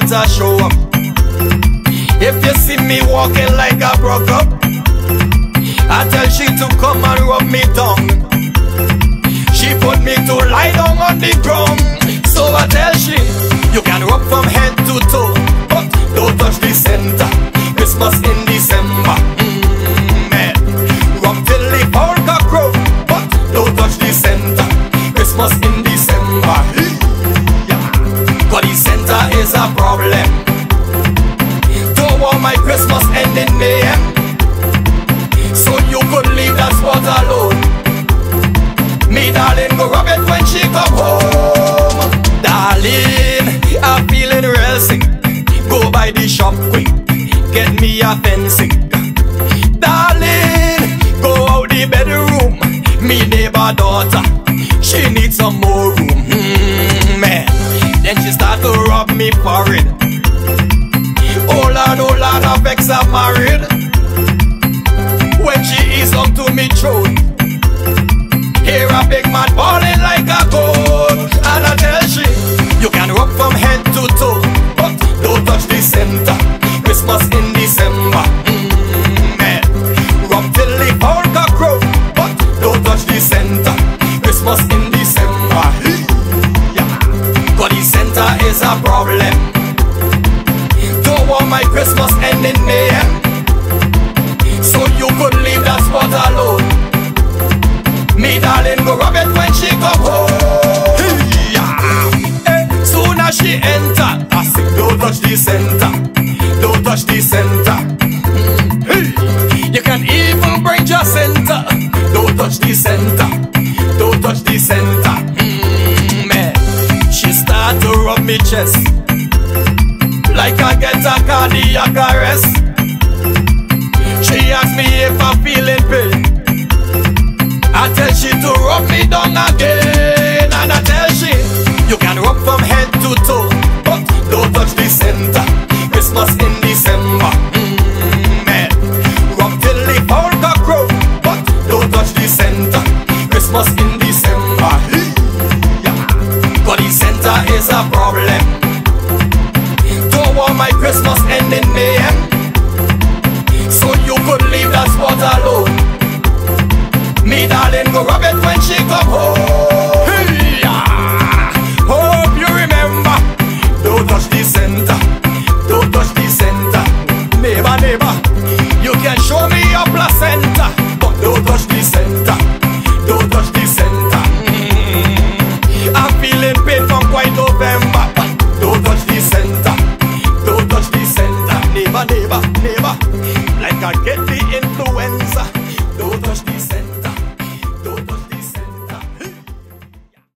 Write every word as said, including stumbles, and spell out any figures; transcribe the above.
better show up. If you see me walking like I broke up, I tell she to come and rub me down. She put me to lie down on the ground. So I tell she, you can rub from head to toe, but don't touch the center. Christmas in December, mm, man. Rub till the fowl cock crow, but don't touch the center. Christmas in December, yeah. Cause the center is a problem. Don't want my Christmas end in mayhem, so you could leave that spot alone. Me darling, go rub it when she come home. Darling, I'm feeling real sick. Go by the shop quick, get me a fencing. Darling, go out the bedroom. Me neighbor daughter, she needs some more room. Mm, man, then she start to rub me forehead. Oh Lord, oh Lord, I vex her married. When she is on to me throat, hear a big man balling like a goat. And I tell she, you can rub from head to toe, but don't touch the center. Christmas in December, mm, man. Rub till the fowl cock crow, but don't touch the center. Christmas in December, yeah. Cause the center is a problem. Don't want my Christmas end in mayhem, so you could leave that spot alone. Me darling, go rub it when she come home. Hey, yeah. Hey, soon as she enter, I say don't touch the center, don't touch the center. Hey, you can even bring your center. Don't touch the center, don't touch the center. Mm, man, she start to rub me chest like I get a cardiac arrest. She asks me if I'm feeling pain. I tell she to rub me down again. And I tell she, you can rub from head to toe, but don't touch the center. Christmas in December, mm, man. Rub till the fowl cock crow, but don't touch the center. Christmas in December, yeah. Cause the center is a problem. Don't want my Christmas end in mayhem, so you could leave that spot alone. Me darling, go rub it when she come home.